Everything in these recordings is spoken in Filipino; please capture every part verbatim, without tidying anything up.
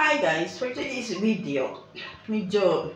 Hi guys, for today's video, medyo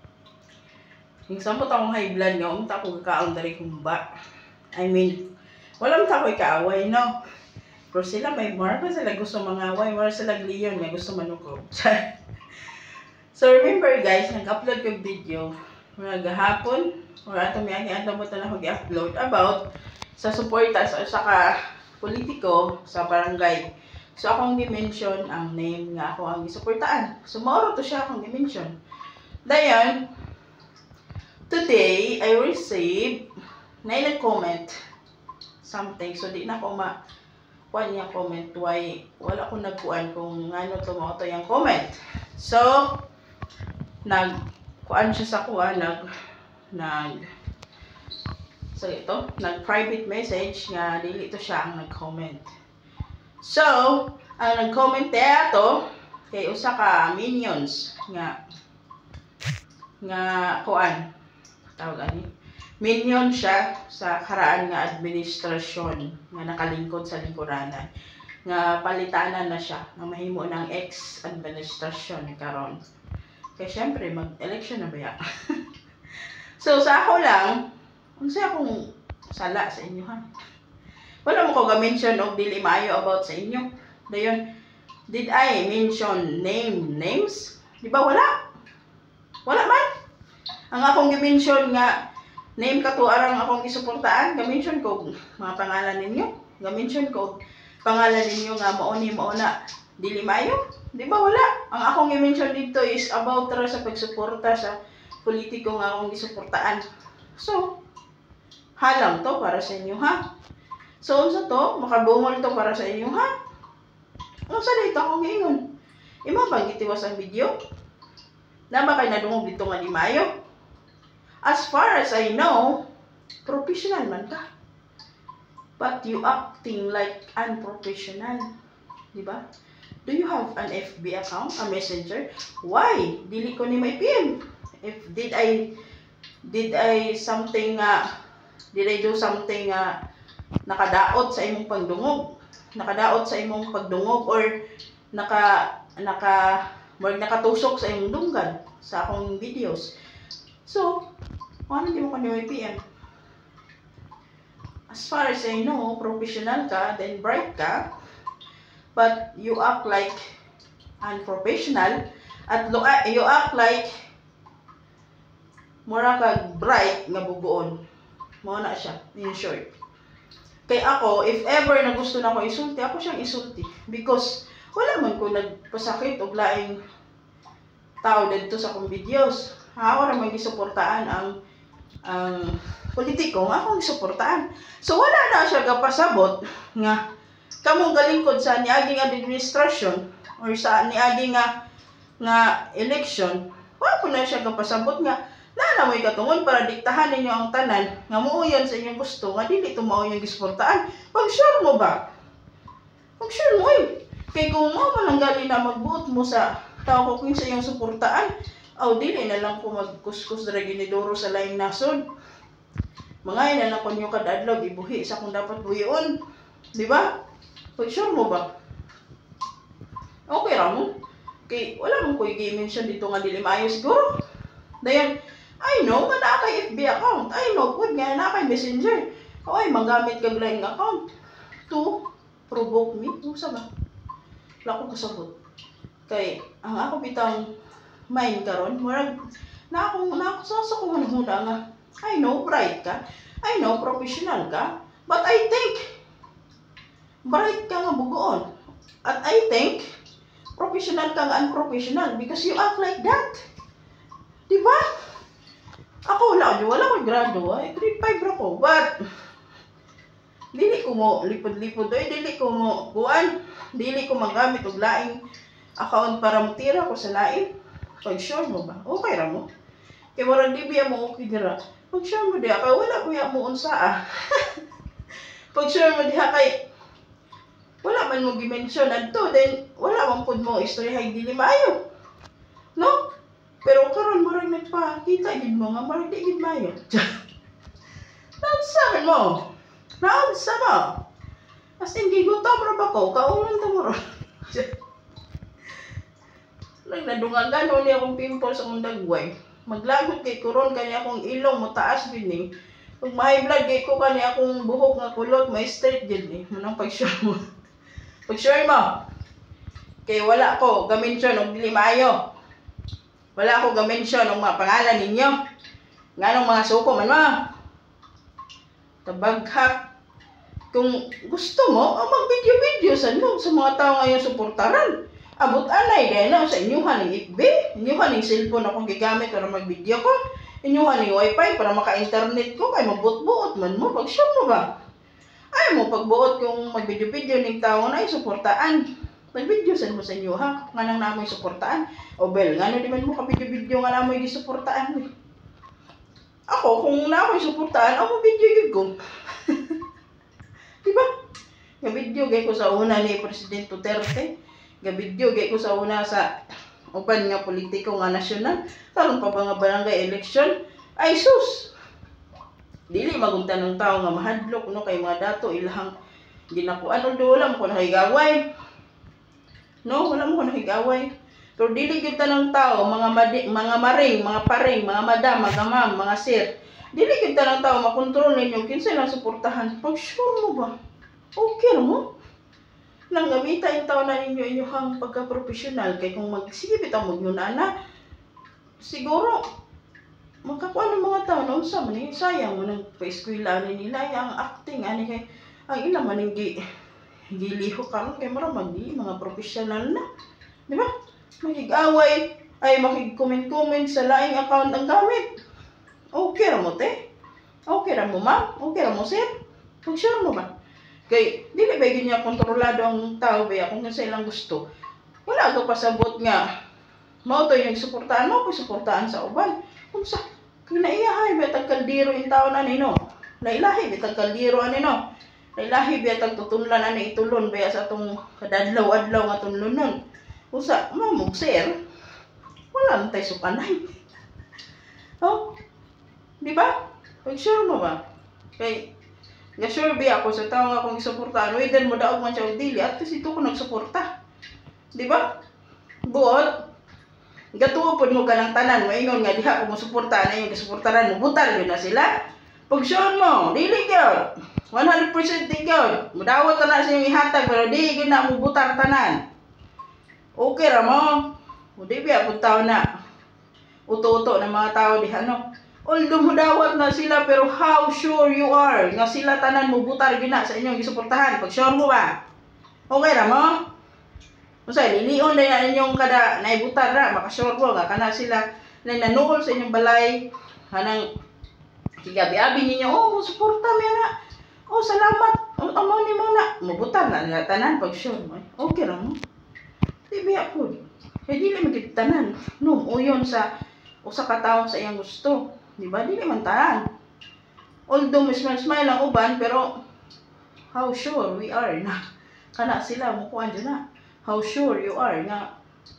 yung samot akong high blood nga, umta ko kakaon dari kumba. I mean, walang tako'y kaaway, no? Pero sila may more pa sila gusto mangaway, more sila leon nga gusto manukog. So remember guys, nag-upload ko video mga gahapon, or ato may ani ato mo na mag-upload about sa suporta sa saka politiko sa barangay. So, akong dimension ang name nga ako ang isuportaan. So, mauro to siya akong dimension. Dayon, today, I received na nag-comment something. So, di na ako ma-kuhan niya comment. Why, wala akong nagkuhan kung ano to mo to yung comment. So, nag-kuhan siya sa kuha, nag, nag, so ito, nag-private message nga, dili to siya ang nag-comment. So, ang nag-comment ato kay usa ka minions nga nga kuan tawag ani minion siya sa karaan nga administrasyon nga nakalingkod sa lingkuranan nga palitanan na siya nga mahimo ng ex-administrasyon karon kay syempre mag-election na ba ya. So sa ako lang unsa akong sala sa inyo ha. Wala mo ko ga-mention og dili maayo about sa inyo. Dayon, did I mention name names? Di ba wala? Wala man. Ang akong gi-mention nga name kato arang akong gisuportaan, ga-mention ko mga pangalan ninyo. Ga-mention ko pangalan ninyo nga mao ni mao na dili maayo. Di ba wala? Ang akong gi-mention dito is about ra sa pagsuporta sa politiko nga akong gisuportaan. So, halang to para sa inyo ha. So, unsa to? Makabungol to para sa inyo, ha? Ano sa dito akong giingon? Ima bang gitiwas ang video? Na ba kayo nadungog dito nga di maayo? As far as I know, professional man ka. But you acting like unprofessional. Diba? Do you have an F B account, a messenger? Why? Dili ko ni may P M. If did I, did I something, uh, did I do something, uh, nakadaot sa imong pagdungog, nakadaot sa imong pagdungog or naka naka more nakatusok sa imong dunggan sa akong videos. So, ano di mo kanyo P M? As far as I know, professional ka, then bright ka, but you act like unprofessional at you act like mura ka bright nga bubuon. Mao na siya, in short. Kay ako, if ever na gusto na ko isulti, ako siyang isulti. Because, wala man ko nagpasakit o laing tao dito sa akong videos. Ako naman gisuportaan ang ang politiko nga akong gisuportaan. So, wala na siya kapasabot nga kamong galingkod sa niaging administrasyon or sa niaging nga, nga election, wala po na siya kapasabot nga na mo'y katungod para diktahan ninyo ang tanan nga muuyon sa inyong gusto nga dili tumao yung gisportaan. Pag sure mo ba? Pag sure mo eh. Kay kung mo mananggali na magbuot mo sa tao ko kung sa iyong suportaan, aw dili na lang ko magkuskus dra ginidoro sa laing nasod. Mga na lang ko nyo kadadlaw ibuhi sa kung dapat buhion. Di ba? Pag sure mo ba? Okay ra mo. Kay wala mong ko i-mention dito nga dili maayo siguro. Dayon I know nga na kay F B account. I know good nga na kay messenger. Oy, magamit kag laing account to provoke me. Unsa ba? Wala ko kasabot. Kay ang ako bitang mind karon, murag na ako na ako sa ko manhuna nga. I know bright ka. I know professional ka. But I think bright ka nga bugoon. At I think professional ka nga unprofessional because you act like that. Diba? Ako wala, wala ko grado, ay grade five ra ko, but dili ko mo lipod-lipod, ay dili ko mo kuan, dili ko magamit og laing account para mutira ko sa lain. Pag sure mo ba? Okay ra mo. Kay wala di biya mo okay dira. Pag sure mo diha kay wala ko ya mo unsa ah. Pag sure mo diha kay wala man mo gi-mention adto, then wala man pud mo istorya hay dili maayo. No? Pero karon mo rin nagpakita gid mo nga marag di gid maayo. Naunsa mo? Naunsa mo? As in gigutom ra ba ko? Kaulan ta mo ron. Nagdadungagan uli akong pimples akong dagway. Maglagot kay kuron kani akong ilong mo taas gid ni. Pag may blood kay ko kani akong buhok nga kulot may straight gid ni. Manang pag-sure mo. Pag-sure mo. Kay wala ko gamention og dili maayo. Wala ko gamention og mga pangalan ninyo. Nganong mga suko man mo. Tabaghak. Kung gusto mo, oh, mag-video-video sa no sa mga tao ngayon suportaran. Abot anay din no, sa inyuhan ng F B, inyuhan ng cellphone akong gigamit para mag-video ko, inyuhan ng wifi para maka-internet ko, kay mabut-buot man mo, pag-show mo ba? Ay mo, pagbuot kung mag-video-video ng tao na suportaan. Mag-video sa mo sa inyo ha, nga nang namoy suportaan. O bel, nga no di man mo ka-video-video nga namoy gisuportaan. Ako, kung namoy suportaan, ako video yun ko. Diba? Ga-video gay ko sa una ni President Duterte. Ga-video gay ko sa una sa uban nga politiko nga nasyonal. Karon pa ba nga barangay election? Ay sus! Dili magunta ng tao nga mahadlok no kay mga dato ilahang ginakuan o wala mo ko nakigaway. No, wala mo ko nakigaway. Pero dili gyud ng tao mga madi, mga maring, mga paring, mga madam, mga ma'am, mga sir. Dili gyud ng tao makontrol ninyo kinsa lang suportahan. Pag sure mo ba? Okay mo? Nang gamita yung tao na ninyo inyong pagka-professional kay kung magsibit ang mag-yunana, siguro makakuha ng mga tao noon sa maning sayang mo nang pa-eskwela nila ang acting ani kay ang ila man gi giliho karon kay mara magdi mga professional na, di ba? Makig-away ay makig-comment-comment sa laing account ang gamit. Okay ra mo te? Okay ra mo ma'am? Okay ra mo sir? Pag sure mo ba? Kay dili ba niya kontrolado ang tao ba kung sa ilang gusto. Wala ka pasabot nga mao to yung suportahan mo, ko suportahan sa uban. Unsa kinaiyahay ba tag kaldero in tao na nino? Lailahi ba tag kaldero ani no? Lailahi ba tag tutunlan ani itulon ba sa atong kadadlaw-adlaw nga tunlunon. Usa mamog sir. Wala man tay sukanay. Oh. Di ba? Pag sure mo ba? Kay nga sure ba ako sa tao nga akong isuportahan, whether mo daog man siya o dili, at least ito ko nagsuporta. Di ba? Buot, gatuopod mo ka ng tanan, maingon nga diha kung suportahan na yung kasuportahan mo, butal yun na sila. Pag sure mo, dili yun. one hundred percent di yun. Mudawat na sa yung ihatag, pero di yun na mo butar tanan. Okay ra mo. O di ba, kung tao na uto-uto ng mga tao diha, no? Although mudawat na sila, pero how sure you are nga sila tanan mo butar gina sa inyong gisuportahan? Pag sure mo ba? Okay ra mo? Usay lilion na yan inyong kada naibutar ra, makasure mo nga kana sila na nanuol sa inyong balay hanang kigabi-abi ninyo, oh suporta mi na. Oh salamat. Oh, amo ni mo na mabutar na nila tanan pag sure mo. Okay ra mo? Di biya po. Kaya dili magiging tanan. No, uyon sa usa ka tawo sa iyang gusto. Di ba? Di naman tanan. Although smile-smile ang uban, pero how sure we are na kana sila mukuan dyan na. How sure you are nga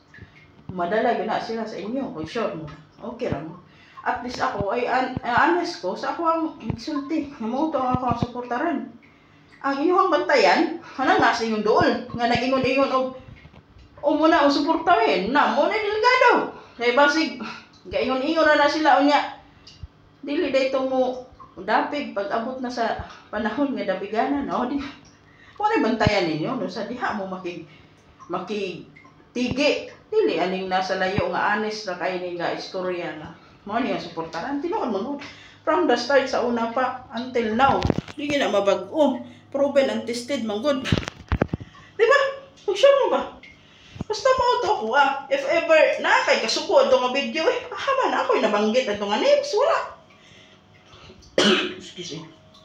madala yun na sila sa inyo. Pag sure mo. Okay lang mo. At least ako ay an honest ko sa ako ang magsulti. Namuto ako ang suportaran. Ang inyong bantayan, hana nga sa inyong dool. Nga nag-ingon-ingon o o muna o suportahin. Na, muna delegado. Kaya basig, gaingon-ingon na na sila o niya. Dili dayto mo dapig pag abot na sa panahon nga dapiganan, no? Di wala bantayan ninyo no sa diha mo makig makig tigi dili aning nasa layo nga honest ra kay ni nga istorya na mo ni suportaran tinuod mo from the start sa una pa until now di na mabag-o proven and tested man good. Di ba? Pag sure mo ba? Basta mo to ako ah. If ever na kay kasukod to nga video eh, haman ako nabanggit ato nga names wala. Excuse me.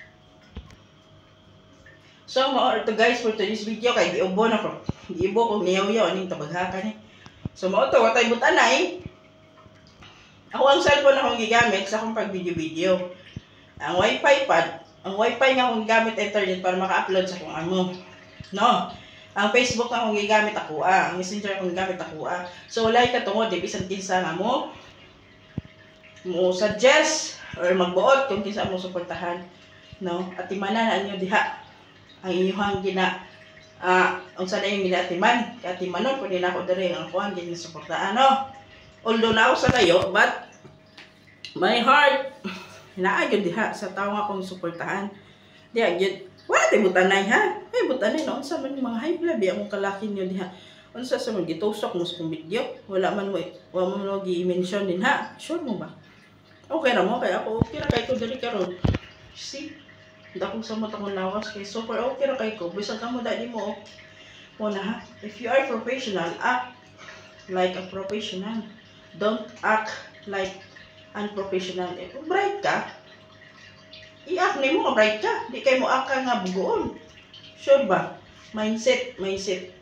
So, mao to guys for today's video kay giubo na ko. Giubo ko niyaw-yaw aning tabaghakan eh. So, mao to watay butanay. Ako ang cellphone akong gigamit sa akong pag video-video. Ang wifi pad, ang wifi nga akong gigamit internet para maka-upload sa akong amo. No. Ang Facebook nga akong gigamit ako ah, ang Messenger akong gigamit ako ah. So, like ka tungod di bisan kinsa nga mo mo suggest or magbuot kung kinsa mo suportahan, no? At imanan anyo diha ang inyong gina Ah, unsa na yung ginatiman, katimanon pwede na ako diri ang kuan din suportaan no. Although na ako sa layo, but my heart naa gyud diha sa tawo nga akong suportahan. Diha gyud. Wala tay butanay ha. Ay butanay no unsa man yung mga high blood di akong kalaki niyo diha. Unsa sa mga gitusok mo sa video? Wala man way, wala man mo gi-mention din ha. Sure mo ba? Okay ra mo kay ako okay ra kay ko diri karon. See? Dakong sa mata kong lawas kay super okay ra kay ko. Bisag kamo dali mo mo na ha. If you are professional, act like a professional. Don't act like unprofessional. Eh, kung bright ka, i-act na mo ka bright ka. Di kay mo act ka nga bugoon. Sure ba? Mindset, mindset.